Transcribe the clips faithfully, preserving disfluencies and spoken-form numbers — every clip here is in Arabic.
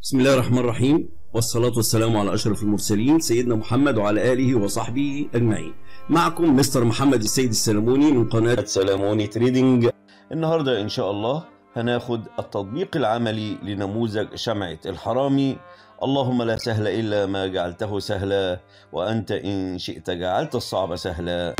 بسم الله الرحمن الرحيم، والصلاة والسلام على أشرف المرسلين سيدنا محمد وعلى آله وصحبه أجمعين. معكم مستر محمد السيد السلموني من قناة سلموني تريدنج. النهاردة إن شاء الله هناخد التطبيق العملي لنموذج شمعة الحرامي. اللهم لا سهل إلا ما جعلته سهلا، وأنت إن شئت جعلت الصعب سهلا.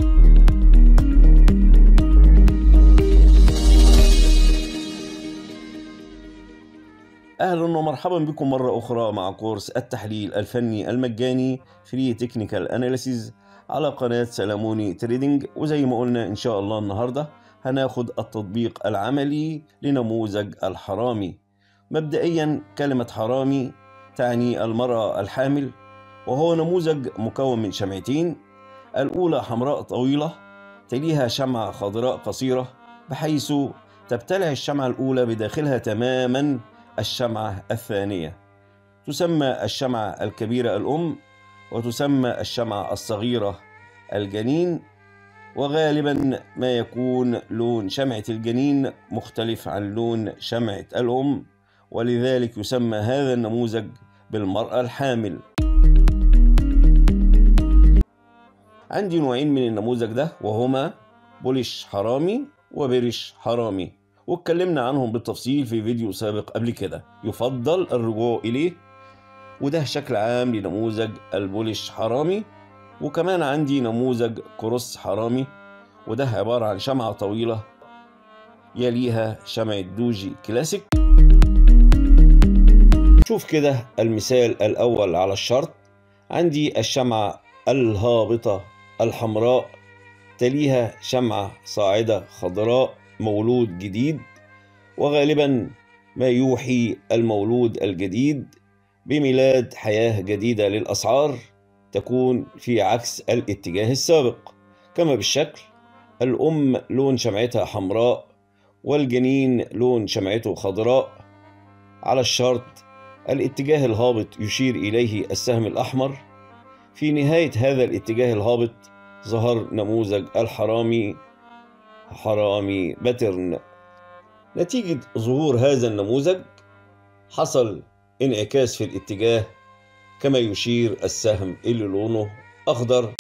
أهلا ومرحبا بكم مرة أخرى مع كورس التحليل الفني المجاني Free Technical Analysis على قناة سلموني تريدنج. وزي ما قلنا إن شاء الله النهاردة هناخد التطبيق العملي لنموذج الحرامي. مبدئيا كلمة حرامي تعني المرأة الحامل، وهو نموذج مكون من شمعتين، الأولى حمراء طويلة تليها شمعة خضراء قصيرة، بحيث تبتلع الشمعة الأولى بداخلها تماما الشمعة الثانية. تسمى الشمعة الكبيرة الأم، وتسمى الشمعة الصغيرة الجنين، وغالبا ما يكون لون شمعة الجنين مختلف عن لون شمعة الأم، ولذلك يسمى هذا النموذج بالمرأة الحامل. عندي نوعين من النموذج ده، وهما بوليش حرامي وبريش حرامي، واتكلمنا عنهم بالتفصيل في فيديو سابق قبل كده، يفضل الرجوع إليه. وده شكل عام لنموذج البوليش حرامي. وكمان عندي نموذج كروس حرامي، وده عبارة عن شمعة طويلة يليها شمعة دوجي كلاسيك. شوف كده المثال الأول على الشرط. عندي الشمعة الهابطة الحمراء تليها شمعة صاعدة خضراء مولود جديد، وغالبا ما يوحي المولود الجديد بميلاد حياة جديدة للأسعار تكون في عكس الاتجاه السابق. كما بالشكل الأم لون شمعتها حمراء، والجنين لون شمعته خضراء. على الشرط الاتجاه الهابط يشير إليه السهم الأحمر. في نهاية هذا الاتجاه الهابط ظهر نموذج الحرامي حرامي باترن. نتيجة ظهور هذا النموذج حصل انعكاس في الاتجاه كما يشير السهم اللي لونه أخضر.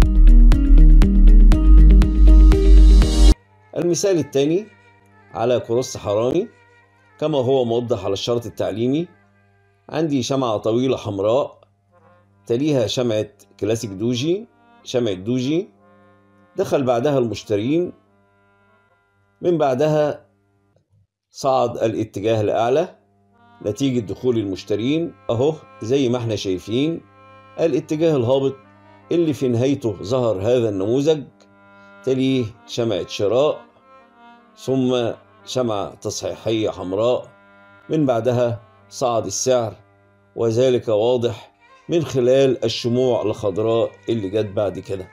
المثال الثاني على كروس حرامي كما هو موضح على الشرط التعليمي. عندي شمعة طويلة حمراء تليها شمعة كلاسيك دوجي، شمعة دوجي دخل بعدها المشترين، من بعدها صعد الاتجاه الأعلى نتيجة دخول المشترين. أهو زي ما احنا شايفين الاتجاه الهابط اللي في نهايته ظهر هذا النموذج، تليه شمعة شراء، ثم شمعة تصحيحية حمراء، من بعدها صعد السعر، وذلك واضح من خلال الشموع الخضراء اللي جت بعد كده.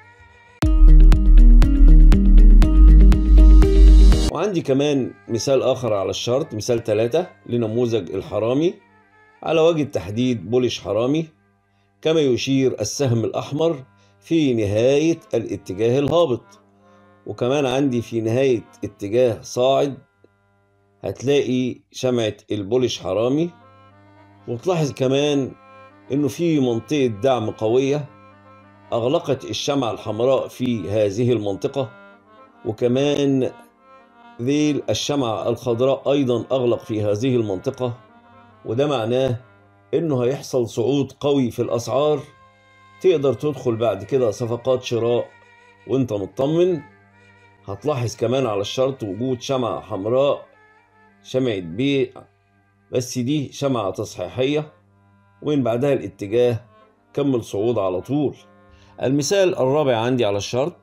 وعندي كمان مثال آخر على الشرط، مثال ثلاثة لنموذج الحرامي. على وجه التحديد بوليش حرامي كما يشير السهم الأحمر في نهاية الاتجاه الهابط. وكمان عندي في نهاية اتجاه صاعد هتلاقي شمعة البوليش حرامي. وتلاحظ كمان إنه في منطقة دعم قوية أغلقت الشمعة الحمراء في هذه المنطقة، وكمان ذيل الشمعة الخضراء أيضا أغلق في هذه المنطقة. وده معناه إنه هيحصل صعود قوي في الأسعار، تقدر تدخل بعد كده صفقات شراء وانت مطمن. هتلاحظ كمان على الشرط وجود شمعة حمراء، شمعة بيع، بس دي شمعة تصحيحية، ومن بعدها الاتجاه كمل صعود على طول. المثال الرابع عندي على الشرط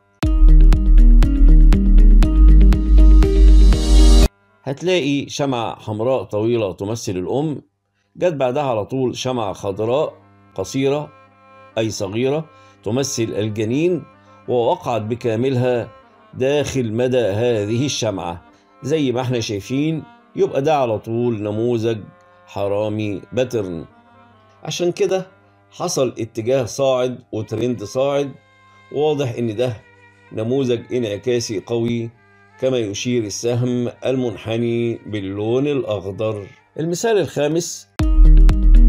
هتلاقي شمعة حمراء طويلة تمثل الأم، جت بعدها على طول شمعة خضراء قصيرة أي صغيرة تمثل الجنين، ووقعت بكاملها داخل مدى هذه الشمعة زي ما احنا شايفين. يبقى ده على طول نموذج حرامي باترن. عشان كده حصل اتجاه صاعد وترند صاعد، واضح ان ده نموذج انعكاسي قوي كما يشير السهم المنحني باللون الأخضر. المثال الخامس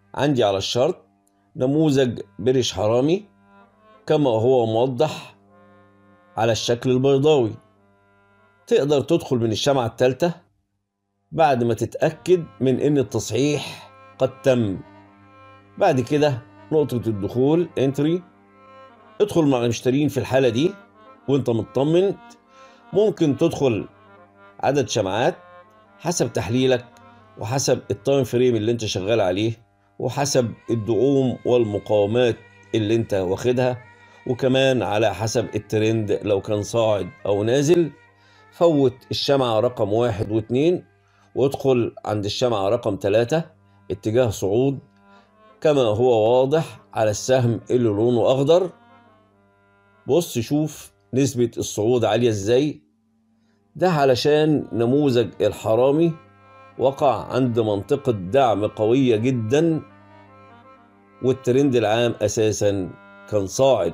عندي على الشرط نموذج بريش حرامي كما هو موضح على الشكل البيضاوي. تقدر تدخل من الشمعة الثالثة بعد ما تتأكد من إن التصحيح قد تم. بعد كده نقطة الدخول انتري، ادخل مع المشترين في الحالة دي وانت مطمن. ممكن تدخل عدد شمعات حسب تحليلك وحسب التايم فريم اللي انت شغال عليه وحسب الدعوم والمقاومات اللي انت واخدها، وكمان على حسب الترند لو كان صاعد او نازل. فوت الشمعة رقم واحد واتنين وادخل عند الشمعة رقم تلاتة اتجاه صعود كما هو واضح على السهم اللي لونه اخضر. بص شوف نسبة الصعود عالية ازاي. ده علشان نموذج الحرامي وقع عند منطقة دعم قوية جدا والترند العام اساسا كان صاعد.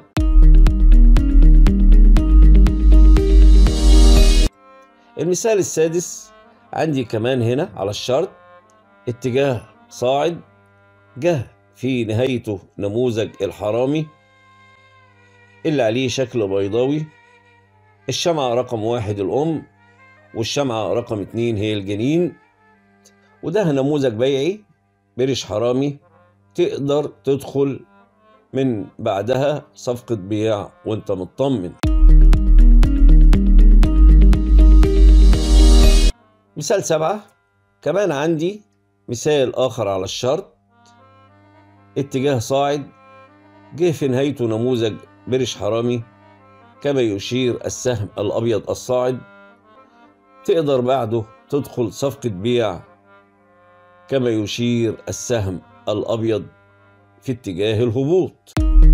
المثال السادس عندي كمان هنا على الشرط اتجاه صاعد، جه في نهايته نموذج الحرامي اللي عليه شكل بيضاوي. الشمعة رقم واحد الأم والشمعة رقم اتنين هي الجنين، وده نموذج بيعي بريش حرامي تقدر تدخل من بعدها صفقة بيع وانت مطمن. مثال سبعة كمان عندي مثال آخر على الشرط اتجاه صاعد، جه في نهايته نموذج بريش حرامي كما يشير السهم الأبيض الصاعد. تقدر بعده تدخل صفقة بيع كما يشير السهم الأبيض في اتجاه الهبوط.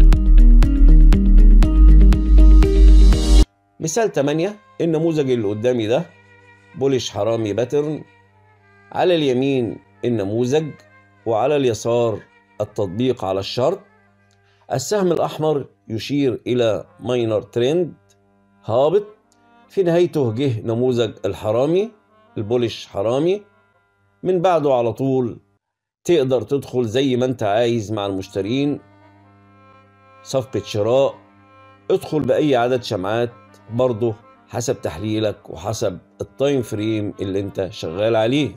مثال تمانية النموذج اللي قدامي ده بوليش حرامي باترن، على اليمين النموذج وعلى اليسار التطبيق على الشرط. السهم الأحمر يشير إلى ماينر ترند هابط، في نهايته جه نموذج الحرامي البوليش حرامي. من بعده على طول تقدر تدخل زي ما انت عايز مع المشترين صفقة شراء. ادخل بأي عدد شمعات برضه حسب تحليلك وحسب التايم فريم اللي انت شغال عليه.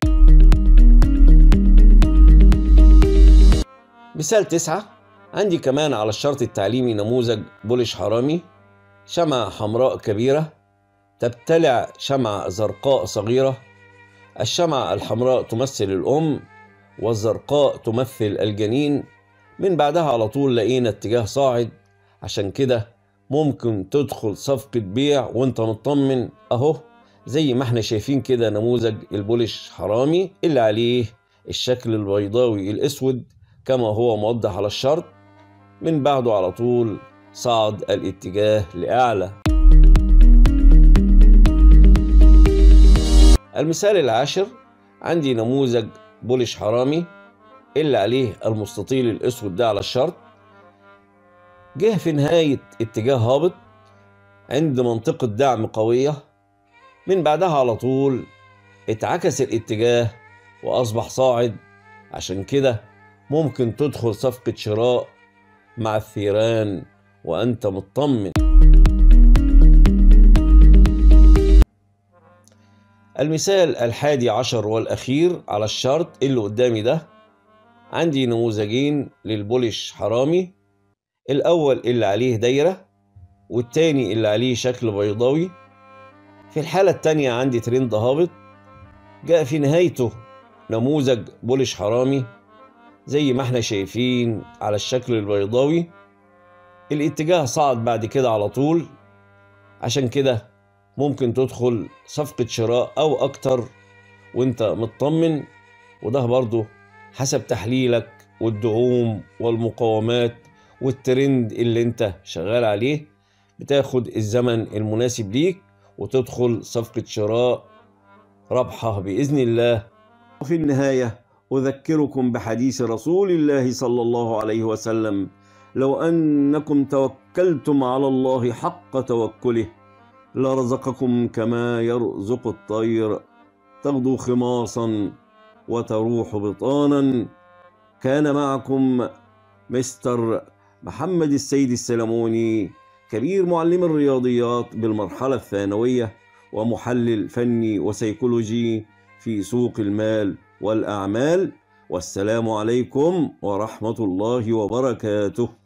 مثال تسعة عندي كمان على الشرط التعليمي نموذج بوليش حرامي، شمعة حمراء كبيرة تبتلع شمعة زرقاء صغيرة. الشمعة الحمراء تمثل الأم والزرقاء تمثل الجنين. من بعدها على طول لقينا اتجاه صاعد، عشان كده ممكن تدخل صفقة بيع وانت مطمن. اهو زي ما احنا شايفين كده نموذج البوليش حرامي اللي عليه الشكل البيضاوي الاسود كما هو موضح على الشرط. من بعده على طول صعد الاتجاه لأعلى. المثال العاشر عندي نموذج بوليش حرامي اللي عليه المستطيل الاسود ده على الشرط، جه في نهاية اتجاه هابط عند منطقة دعم قوية. من بعدها على طول اتعكس الاتجاه وأصبح صاعد، عشان كده ممكن تدخل صفقة شراء مع الثيران وأنت مطمن. المثال الحادي عشر والأخير على الشرط اللي قدامي ده عندي نموذجين للبوليش حرامي، الأول اللي عليه دايرة والتاني اللي عليه شكل بيضاوي. في الحالة التانية عندي ترند هابط، جاء في نهايته نموذج بوليش حرامي زي ما احنا شايفين على الشكل البيضاوي. الاتجاه صعد بعد كده على طول، عشان كده ممكن تدخل صفقة شراء أو أكتر وانت مطمن. وده برضو حسب تحليلك والدعوم والمقاومات والترند اللي انت شغال عليه، بتاخد الزمن المناسب ليك وتدخل صفقة شراء ربحة بإذن الله. وفي النهاية أذكركم بحديث رسول الله صلى الله عليه وسلم: لو أنكم توكلتم على الله حق توكله لرزقكم كما يرزق الطير تغدو خماصا وتروح بطانا. كان معكم مستر محمد السيد السلموني، كبير معلم الرياضيات بالمرحلة الثانوية ومحلل فني وسيكولوجي في سوق المال والأعمال. والسلام عليكم ورحمة الله وبركاته.